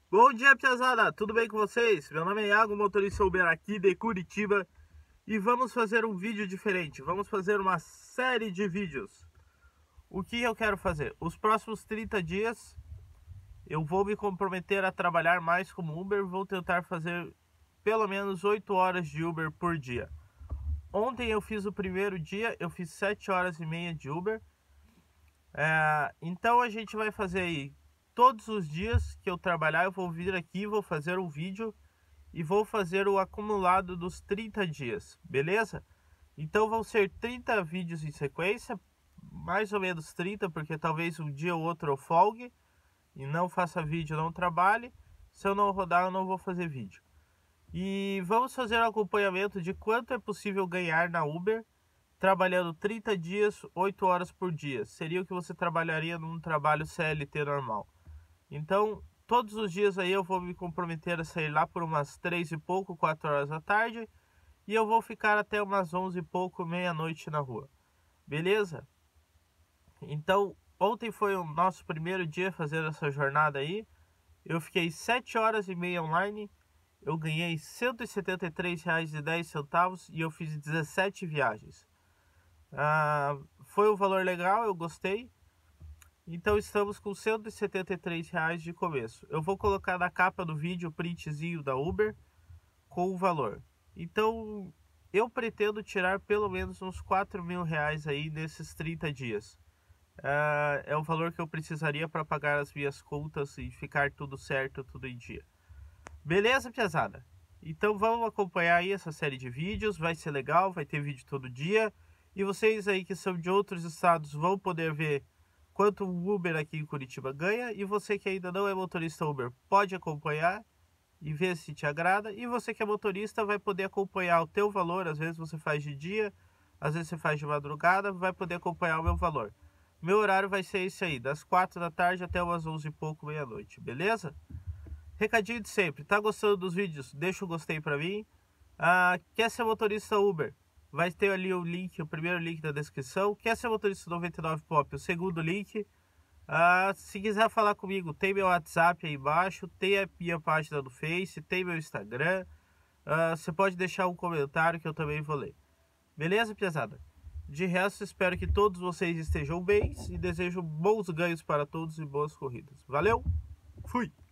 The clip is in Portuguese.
Bom dia, piazada! Tudo bem com vocês? Meu nome é Iago, motorista Uber aqui de Curitiba. E vamos fazer um vídeo diferente. Vamos fazer uma série de vídeos. O que eu quero fazer? Os próximos 30 dias eu vou me comprometer a trabalhar mais como Uber. Vou tentar fazer pelo menos 8 horas de Uber por dia. Ontem eu fiz o primeiro dia, eu fiz 7 horas e meia de Uber. Então a gente vai fazer aí todos os dias que eu trabalhar, eu vou vir aqui, vou fazer um vídeo e vou fazer o acumulado dos 30 dias, beleza? Então vão ser 30 vídeos em sequência, mais ou menos 30, porque talvez um dia ou outro eu folgue e não faça vídeo, não trabalhe. Se eu não rodar, eu não vou fazer vídeo. E vamos fazer um acompanhamento de quanto é possível ganhar na Uber trabalhando 30 dias, 8 horas por dia. Seria o que você trabalharia num trabalho CLT normal. Então, todos os dias aí eu vou me comprometer a sair lá por umas 3 e pouco, 4 horas da tarde. E eu vou ficar até umas 11 e pouco, meia-noite na rua. Beleza? Então, ontem foi o nosso primeiro dia fazendo essa jornada aí. Eu fiquei 7 horas e meia online. Eu ganhei R$ 173,10 e eu fiz 17 viagens. Foi um valor legal, eu gostei. Então estamos com R$ 173 de começo. Eu vou colocar na capa do vídeo o printzinho da Uber com o valor. Então eu pretendo tirar pelo menos uns R$ 4.000 aí nesses 30 dias. É o valor que eu precisaria para pagar as minhas contas e ficar tudo certo, tudo em dia. Beleza, piazada? Então vamos acompanhar aí essa série de vídeos, vai ser legal, vai ter vídeo todo dia. E vocês aí que são de outros estados vão poder ver quanto o Uber aqui em Curitiba ganha. E você que ainda não é motorista Uber pode acompanhar e ver se te agrada. E você que é motorista vai poder acompanhar o teu valor, às vezes você faz de dia, às vezes você faz de madrugada, vai poder acompanhar o meu valor. Meu horário vai ser esse aí, das 4 da tarde até umas 11 e pouco, meia-noite, beleza? Recadinho de sempre, tá gostando dos vídeos? Deixa o gostei pra mim. Quer ser motorista Uber? Vai ter ali o link, o primeiro link da descrição. Quer ser motorista 99 Pop? O segundo link. Se quiser falar comigo, tem meu WhatsApp aí embaixo, tem a minha página do Face, tem meu Instagram. Você pode deixar um comentário que eu também vou ler. Beleza, piazada? De resto, espero que todos vocês estejam bem e desejo bons ganhos para todos e boas corridas. Valeu, fui!